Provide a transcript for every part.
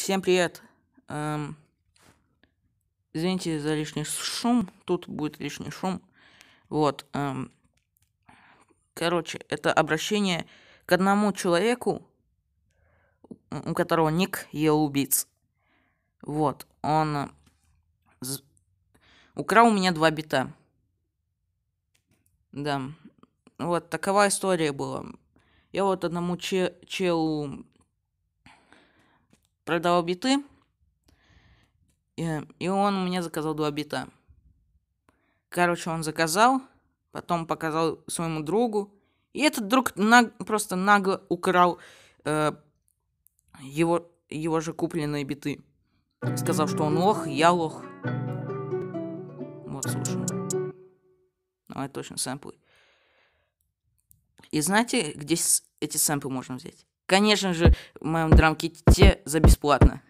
Всем привет. Извините за лишний шум. Тут будет лишний шум. Вот. Короче, это обращение к одному человеку, у которого ник Еубиц. Вот. Он украл у меня 2 бита. Да. Вот такова история была. Я вот одному челу продал биты. И он у меня заказал 2 бита. Короче, он заказал, потом показал своему другу. И этот друг просто нагло украл его же купленные биты. Сказал, что он лох, я лох. Вот, слушай. Ну, это точно сэмплы. И знаете, где эти сэмплы можно взять? Конечно же, в моем драмките за бесплатно.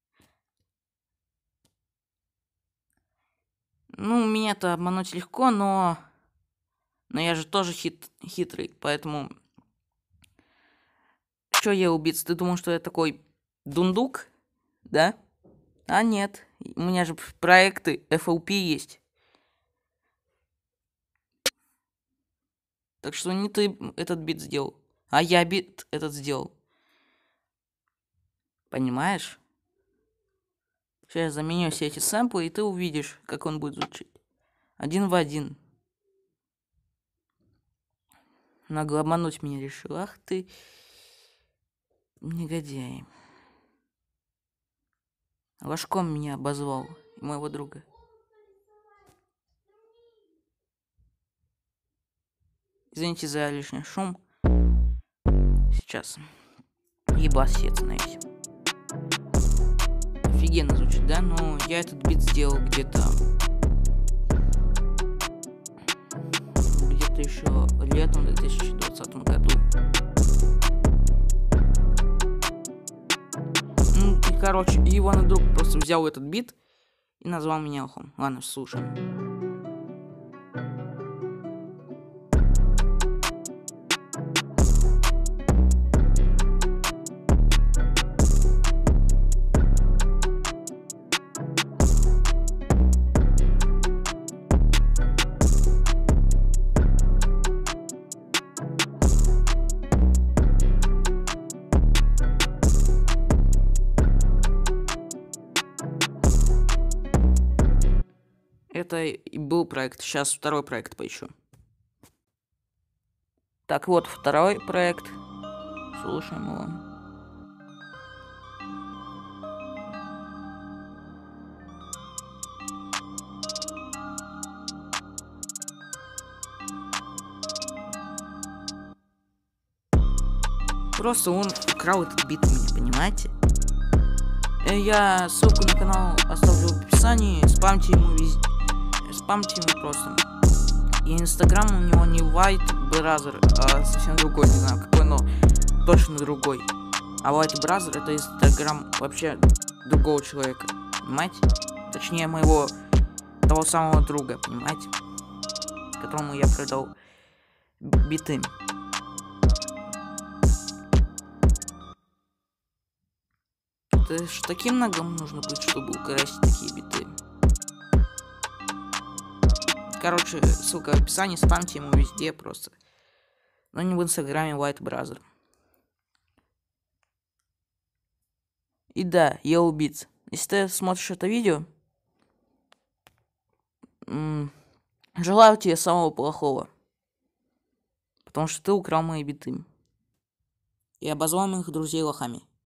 Ну, меня-то обмануть легко, но я же тоже хитрый, поэтому... Чё я убийца? Ты думал, что я такой дундук? Да? А нет, у меня же проекты FLP есть. Так что не ты этот бит сделал, а я бит этот сделал. Понимаешь? Сейчас я заменю все эти сэмплы, и ты увидишь, как он будет звучать. 1 в 1. Нагло обмануть меня решил. Ах ты, негодяй. Ложком меня обозвал и моего друга. Извините за лишний шум. Сейчас. Ебать, я становись. Офигенно звучит, да? Но я этот бит сделал где-то еще летом 2020 году. Ну и короче, его друг просто взял этот бит и назвал меня лохом. Ладно, слушай. Это и был проект. Сейчас второй проект поищу. Так вот, второй проект. Слушаем его. Просто он украл этот бит у меня, понимаете? Я ссылку на канал оставлю в описании. Спамьте ему везде. Спамьте ему просто. И инстаграм у него не White Brother, а совсем другой, не знаю какой, но точно другой. А White Brother это инстаграм вообще другого человека, понимаете? Точнее моего того самого друга, понимаете? Которому я продал биты. Это ж таким ногам нужно быть, чтобы украсть такие биты. Короче, ссылка в описании, спамьте ему везде просто. Но не в инстаграме White Brother. И да, я убийца. Если ты смотришь это видео, желаю тебе самого плохого. Потому что ты украл мои биты. И обозвал моих друзей лохами.